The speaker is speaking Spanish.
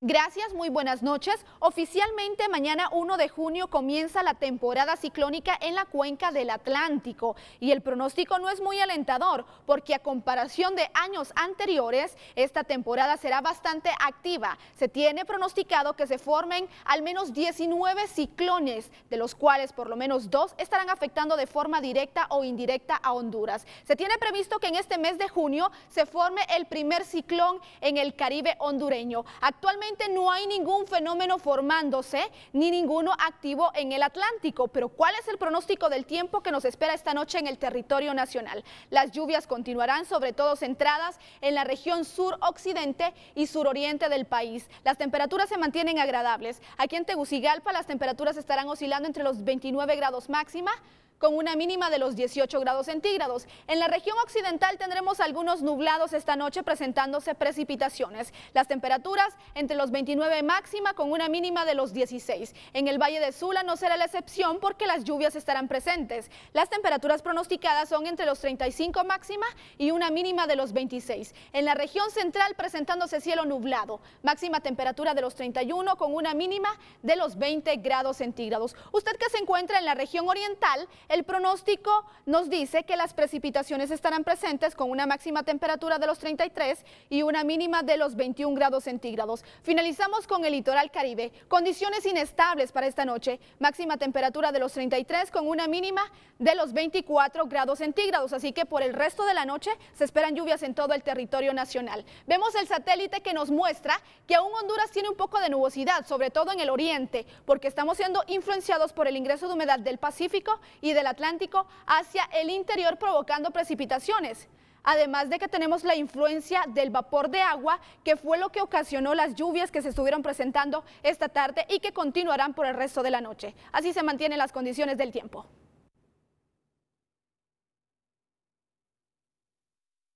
Gracias, muy buenas noches. Oficialmente mañana 1 de junio comienza la temporada ciclónica en la cuenca del Atlántico y el pronóstico no es muy alentador porque a comparación de años anteriores, esta temporada será bastante activa. Se tiene pronosticado que se formen al menos 19 ciclones, de los cuales por lo menos 2 estarán afectando de forma directa o indirecta a Honduras. Se tiene previsto que en este mes de junio se forme el primer ciclón en el Caribe hondureño. Actualmente no hay ningún fenómeno formándose ni ninguno activo en el Atlántico, pero ¿cuál es el pronóstico del tiempo que nos espera esta noche en el territorio nacional? Las lluvias continuarán, sobre todo centradas en la región suroccidente y suroriente del país. Las temperaturas se mantienen agradables. Aquí en Tegucigalpa las temperaturas estarán oscilando entre los 29 grados máxima con una mínima de los 18 grados centígrados. En la región occidental tendremos algunos nublados esta noche presentándose precipitaciones. Las temperaturas entre los 29 máxima con una mínima de los 16. En el Valle de Sula no será la excepción porque las lluvias estarán presentes. Las temperaturas pronosticadas son entre los 35 máxima y una mínima de los 26. En la región central presentándose cielo nublado. Máxima temperatura de los 31 con una mínima de los 20 grados centígrados. Usted que se encuentra en la región oriental, el pronóstico nos dice que las precipitaciones estarán presentes con una máxima temperatura de los 33 y una mínima de los 21 grados centígrados. Finalizamos con el litoral Caribe. Condiciones inestables para esta noche. Máxima temperatura de los 33 con una mínima de los 24 grados centígrados. Así que por el resto de la noche se esperan lluvias en todo el territorio nacional. Vemos el satélite que nos muestra que aún Honduras tiene un poco de nubosidad, sobre todo en el oriente, porque estamos siendo influenciados por el ingreso de humedad del Pacífico y del Atlántico hacia el interior provocando precipitaciones. Además de que tenemos la influencia del vapor de agua, que fue lo que ocasionó las lluvias que se estuvieron presentando esta tarde y que continuarán por el resto de la noche. Así se mantienen las condiciones del tiempo.